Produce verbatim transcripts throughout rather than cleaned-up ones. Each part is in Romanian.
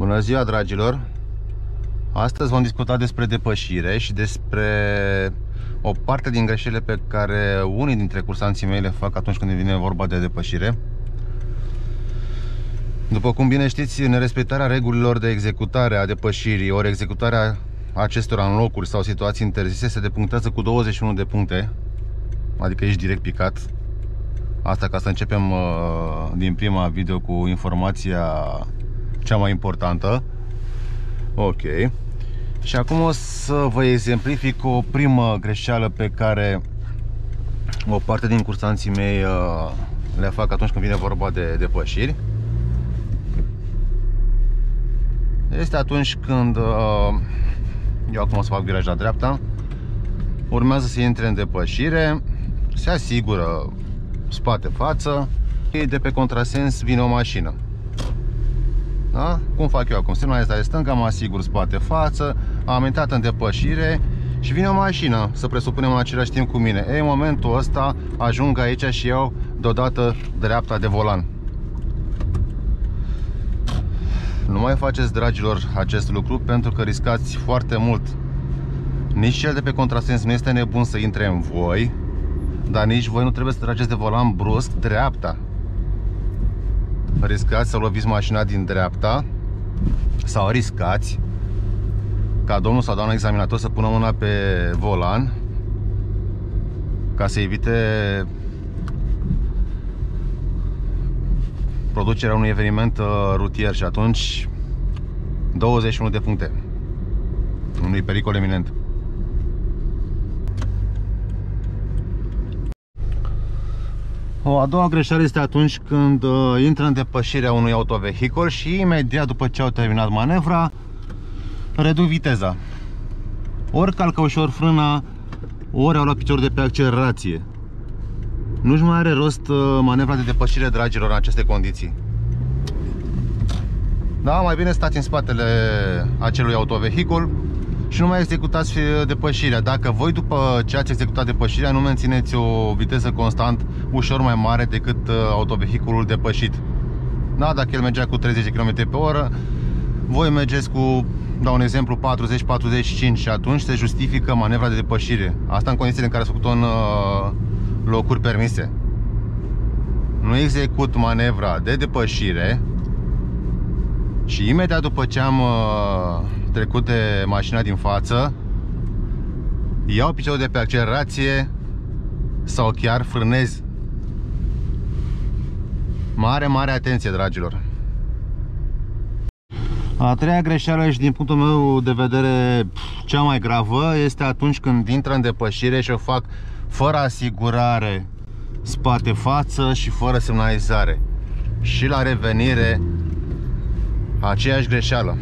Bună ziua, dragilor! Astăzi vom discuta despre depășire și despre o parte din greșelile pe care unii dintre cursanții mei le fac atunci când vine vorba de depășire. După cum bine știți, nerespectarea regulilor de executare a depășirii ori executarea acestora în locuri sau situații interzise se depunctează cu douăzeci și unu de puncte, adică ești direct picat. Asta ca să începem uh, din prima video cu informația cea mai importantă. Ok. Și acum o să vă exemplific o primă greșeală pe care o parte din cursanții mei uh, le fac atunci când vine vorba de depășiri. Este atunci când uh, eu acum o să fac viraj la dreapta, urmează să intre în depășire, se asigură spate-față, de pe contrasens vine o mașină. Da? Cum fac eu acum? Semnalizare stânga, mă asigur spate-față, am intrat în depășire și vine o mașină, să presupunem în același timp cu mine. Ei, în momentul ăsta ajung aici și iau deodată dreapta de volan. Nu mai faceți, dragilor, acest lucru pentru că riscați foarte mult. Nici cel de pe contrasens nu este nebun să intre în voi, dar nici voi nu trebuie să trageți de volan brusc dreapta. Riscați să loviți mașina din dreapta sau riscați ca domnul sau doamna examinator să pună mâna pe volan ca să evite producerea unui eveniment rutier și atunci douăzeci și unu de puncte, unui pericol eminent. O a doua greșeală este atunci când uh, intră în depășirea unui autovehicul și imediat după ce au terminat manevra reduc viteza. Ori calcă ușor frâna, ori au luat piciorul de pe accelerație. Nu-și mai are rost uh, manevra de depășire, dragilor, în aceste condiții. Da, mai bine stați în spatele acelui autovehicul și nu mai executați depășirea. Dacă voi, după ce ați executat depășirea, nu mențineți o viteză constant ușor mai mare decât autovehiculul depășit. Da, dacă el mergea cu treizeci de kilometri pe oră, voi mergeți cu, dau un exemplu, patruzeci patruzeci și cinci și atunci se justifică manevra de depășire. Asta în condițiile în care ați făcut-o în uh, locuri permise. Nu execut manevra de depășire și imediat după ce am uh, trecut de mașina din față, iau piciorul de pe accelerație sau chiar frânez. Mare, mare atenție, dragilor! A treia greșeală și din punctul meu de vedere cea mai gravă este atunci când intră în depășire și o fac fără asigurare spate-față și fără semnalizare. Și la revenire aceeași greșeală.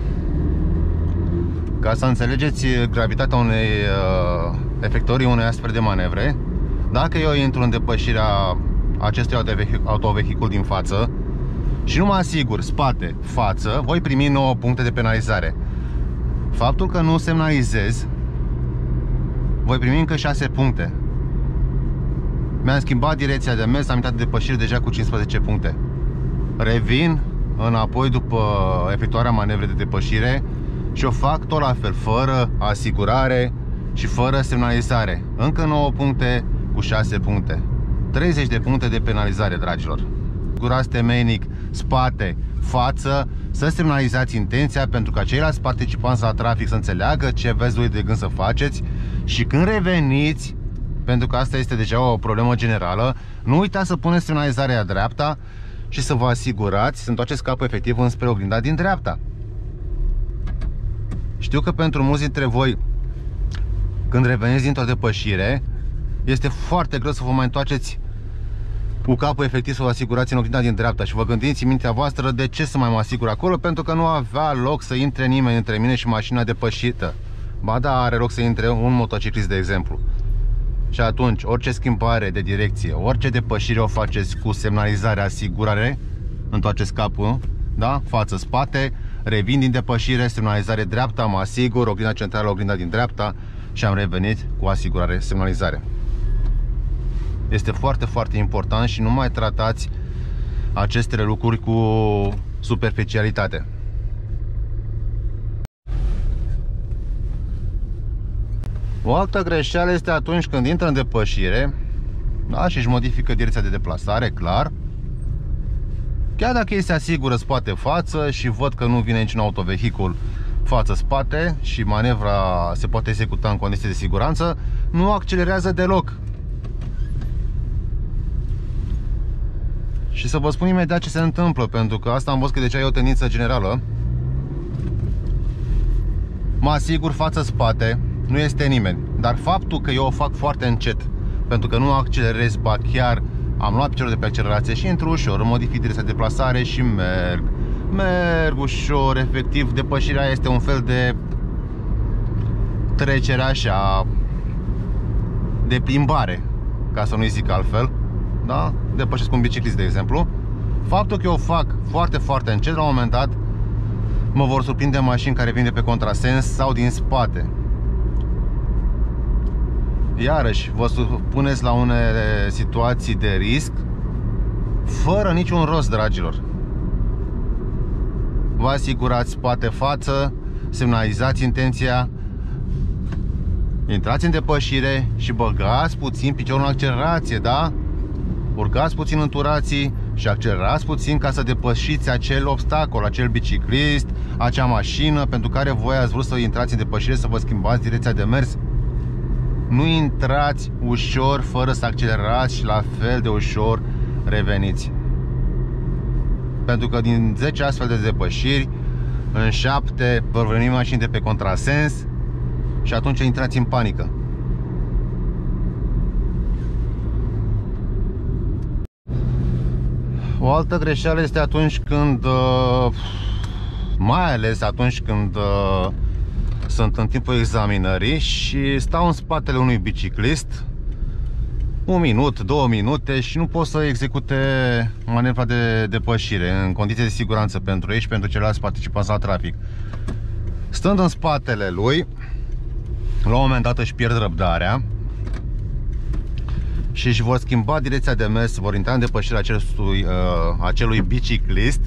Ca să înțelegeți gravitatea unei uh, efectuării unei astfel de manevre, dacă eu intru în depășirea acestui autovehicul din față și nu mă asigur spate, față, voi primi nouă puncte de penalizare. Faptul că nu semnalizez, voi primi încă șase puncte. Mi-am schimbat direcția de mers, am intrat de depășire deja cu cincisprezece puncte. Revin înapoi după efectuarea manevrei de depășire și o fac tot la fel, fără asigurare și fără semnalizare. Încă nouă puncte cu șase puncte. treizeci de puncte de penalizare, dragilor. Asigurați temeinic spate, față, să semnalizați intenția pentru ca ceilalți participanți la trafic să înțeleagă ce veți voi de gând să faceți și când reveniți, pentru că asta este deja o problemă generală, nu uitați să puneți semnalizarea dreapta și să vă asigurați să întoarceți capul efectiv înspre oglinda din dreapta. Știu că pentru mulți dintre voi, când reveniți dintr-o depășire, este foarte greu să vă mai întoarceți cu capul efectiv să vă asigurați în oglinda din dreapta și vă gândiți în mintea voastră de ce să mai mă asigur acolo, pentru că nu avea loc să intre nimeni între mine și mașina depășită. Ba da, are loc să intre un motociclist, de exemplu. Și atunci, orice schimbare de direcție, orice depășire o faceți cu semnalizare, asigurare, întoarceți capul, da? Față-spate, revin din depășire, semnalizare dreapta, mă asigur, oglinda centrală, oglinda din dreapta și am revenit cu asigurare, semnalizare. Este foarte, foarte important și nu mai tratați aceste lucruri cu superficialitate. O altă greșeală este atunci când intră în depășire, da, și își modifică direcția de deplasare, clar. Chiar dacă ei se asigură spate-față și văd că nu vine niciun autovehicul față-spate și manevra se poate executa în condiții de siguranță, nu accelerează deloc. Și să vă spun imediat ce se întâmplă, pentru că asta am văzut că deja e o tendință generală. Mă asigur față-spate, nu este nimeni, dar faptul că eu o fac foarte încet, pentru că nu accelerez, ba chiar am luat piciorul de pe accelerație și intru ușor, modific direcția de deplasare și merg. Merg ușor, efectiv, depășirea este un fel de trecere așa, de plimbare, ca să nu-i zic altfel, da? Depășesc un biciclist, de exemplu. Faptul că eu o fac foarte, foarte încet, la un moment dat mă vor surprinde mașini care vin de pe contrasens sau din spate. Iarăși, vă supuneți la unele situații de risc fără niciun rost, dragilor. Vă asigurați spate-față, semnalizați intenția, intrați în depășire și băgați puțin piciorul în accelerație, da? Urcați puțin în turații și accelerați puțin ca să depășiți acel obstacol, acel biciclist, acea mașină pentru care voi ați vrut să intrați în depășire, să vă schimbați direcția de mers. Nu intrați ușor fără să accelerați și la fel de ușor reveniți. Pentru că din zece astfel de depășiri, în șapte vor veni mașini de pe contrasens și atunci intrați în panică. O altă greșeală este atunci când, mai ales atunci când sunt în timpul examinării și stau în spatele unui biciclist un minut, două minute și nu pot să execute manevra de depășire în condiții de siguranță pentru ei și pentru ceilalți participanți la trafic. Stând în spatele lui, la un moment dat își pierd răbdarea și își vor schimba direcția de mers, vor intra în depășirea acelui, uh, acelui biciclist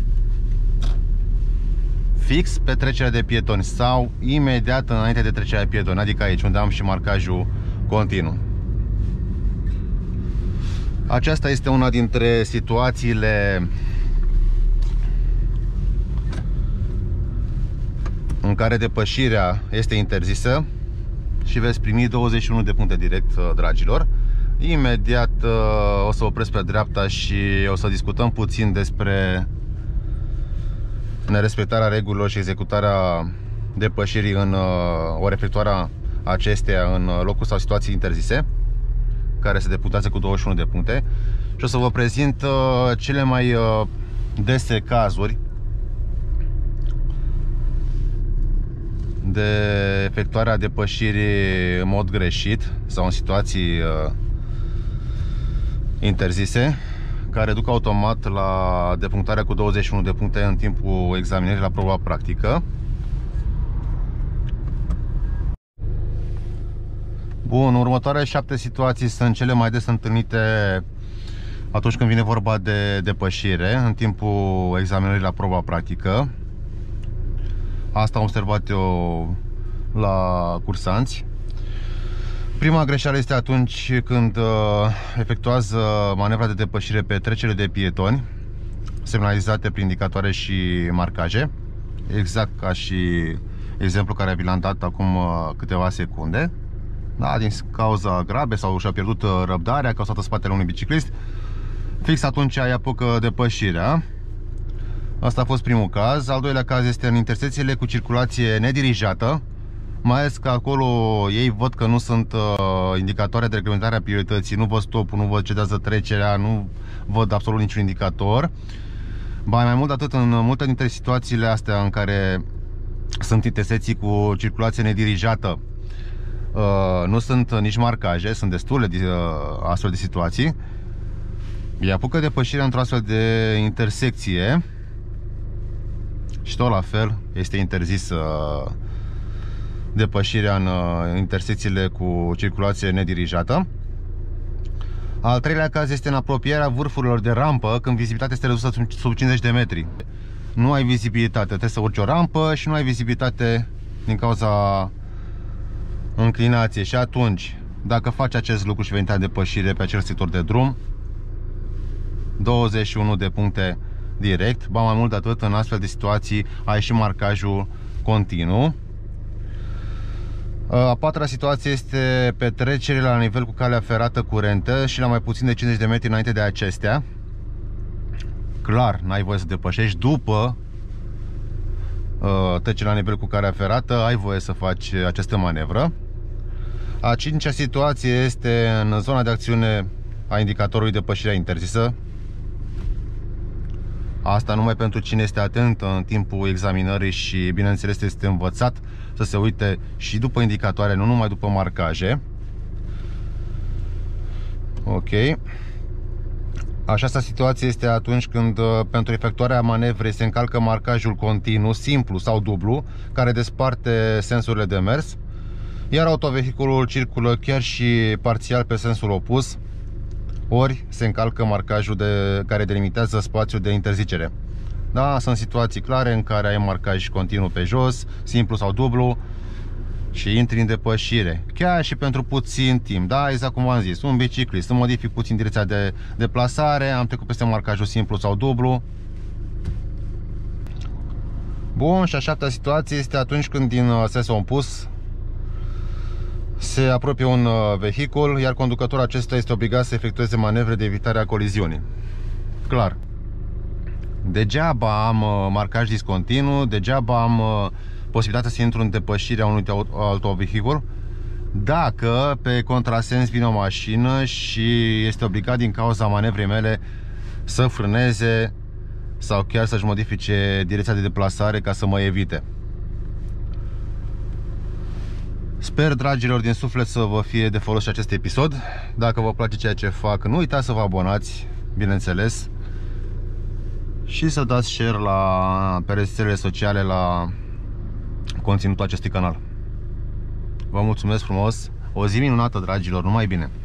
fix pe trecerea de pietoni sau imediat înainte de trecerea de pietoni, adică aici unde am și marcajul continuu. Aceasta este una dintre situațiile în care depășirea este interzisă și veți primi douăzeci și unu de puncte direct, dragilor. Imediat o să opresc pe dreapta și o să discutăm puțin despre nerespectarea regulilor și executarea depășirii în ori efectuarea acesteia în locuri sau situații interzise, care se deputează cu douăzeci și unu de puncte, și o să vă prezint uh, cele mai uh, dese cazuri de efectuarea depășirii în mod greșit sau în situații uh, interzise, care duc automat la depunctarea cu douăzeci și unu de puncte în timpul examinării la proba practică. Bun, următoarele șapte situații sunt cele mai des întâlnite atunci când vine vorba de depășire în timpul examinării la proba practică. Asta am observat eu la cursanți. Prima greșeală este atunci când efectuează manevra de depășire pe trecere de pietoni, semnalizate prin indicatoare și marcaje, exact ca și exemplu care vi l-am dat acum câteva secunde. Da, din cauza grabei sau și-a pierdut răbdarea, că au stat în spatele unui biciclist, fix atunci îi apucă depășirea. Asta a fost primul caz. Al doilea caz este în intersecțiile cu circulație nedirijată, mai ales că acolo ei văd că nu sunt uh, indicatoare de reglementare a priorității, nu văd stopul, nu văd cedează trecerea, nu văd absolut niciun indicator. Ba, mai mult de atât, în multe dintre situațiile astea în care sunt intersecții cu circulație nedirijată, Uh, nu sunt nici marcaje, sunt destule de, uh, astfel de situații. Îi apucă depășirea într-o astfel de intersecție și tot la fel este interzis uh, depășirea în uh, intersecțiile cu circulație nedirijată. Al treilea caz este în apropierea vârfurilor de rampă, când vizibilitatea este redusă sub cincizeci de metri. Nu ai vizibilitate, trebuie să urci o rampă și nu ai vizibilitate din cauza înclinație și atunci, dacă faci acest lucru și vei intra în depășire pe acel sector de drum, douăzeci și unu de puncte direct, ba mai mult de atât, în astfel de situații ai și marcajul continuu. A patra situație este petrecerile la nivel cu calea ferată curentă și la mai puțin de cincizeci de metri înainte de acestea. Clar, n-ai voie să depășești. După trecerea la nivel cu calea ferată, ai voie să faci această manevră. A cincea situație este în zona de acțiune a indicatorului depășirea interzisă. Asta numai pentru cine este atent în timpul examinării și, bineînțeles, este învățat să se uite și după indicatoare, nu numai după marcaje. Ok. Această situație este atunci când pentru efectuarea manevrei se încalcă marcajul continuu, simplu sau dublu, care desparte sensurile de mers, iar autovehiculul circulă chiar și parțial pe sensul opus, ori se încalcă marcajul de, care delimitează spațiul de interzicere. Da, sunt situații clare în care ai marcaj continuu pe jos, simplu sau dublu, și intri în depășire, chiar și pentru puțin timp. Da, exact cum am zis, un biciclist, să modific puțin direcția de deplasare, am trecut peste marcajul simplu sau dublu. Bun, și a șaptea situație este atunci când din sensul opus se apropie un vehicul, iar conducătorul acesta este obligat să efectueze manevre de evitare a coliziunii. Clar, degeaba am marcaj discontinu, degeaba am posibilitatea să intru în depășirea unui autovehicul dacă pe contrasens vine o mașină și este obligat din cauza manevrei mele să frâneze sau chiar să-și modifice direcția de deplasare ca să mă evite. Sper, dragilor, din suflet să vă fie de folos acest episod. Dacă vă place ceea ce fac, nu uitați să vă abonați, bineînțeles, și să dați share la, pe rețelele sociale la conținutul acestui canal. Vă mulțumesc frumos, o zi minunată, dragilor, numai bine!